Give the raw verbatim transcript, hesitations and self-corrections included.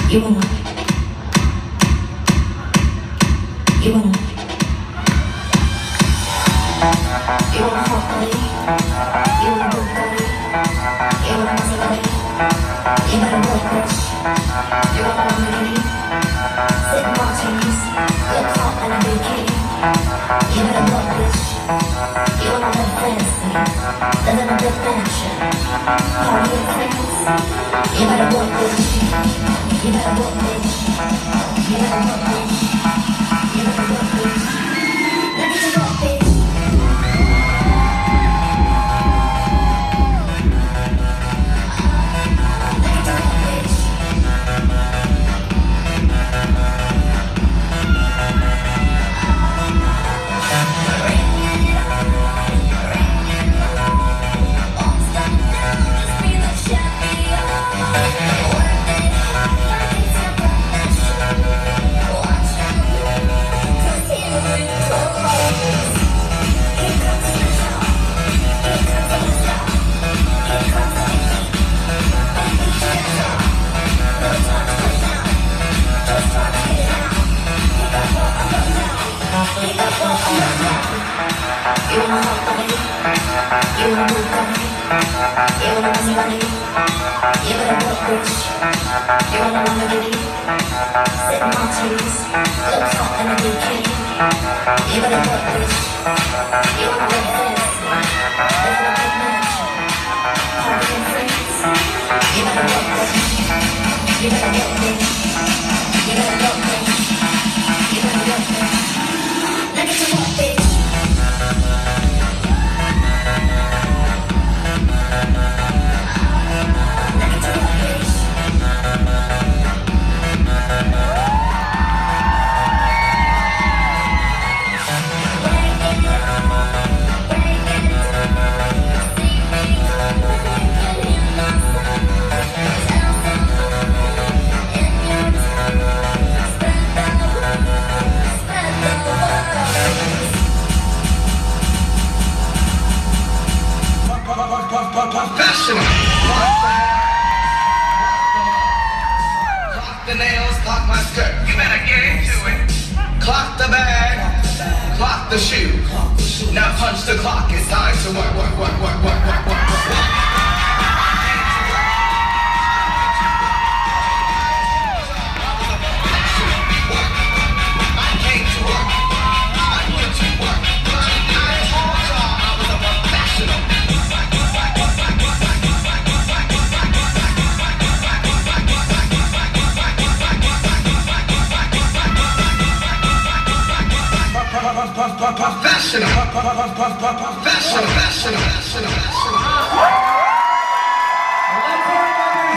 You wanna, you wanna, you wanna hot body, you wanna good body, you wanna muscle body, you better work bitch, you wanna Lamborghini, sip martinis, look hot in a bikini, you better work bitch, you wanna live fancy, live in a big mansion, party with friends, you better work bitch, you better work bitch, you better work bitch, you better work bitch, let me just work bitch. You wanna hot body, you wanna good body, you wanna muscle body, you better work bitch, you wanna Lamborghini, sip martinis, look hot in a bikini, you better work bitch, you wanna live fancy, live in a big mansion, party with friends, you better work bitch, you better work bitch, you better work bitch, you better work bitch, let me just work bitch. Professional. Clock the nails, clock my skirt. You better get into it. Clock the bag, clock the shoe. Now punch the clock. It's time to work, work, work, work, work, work, work, work. Professional, professional, professional, professional.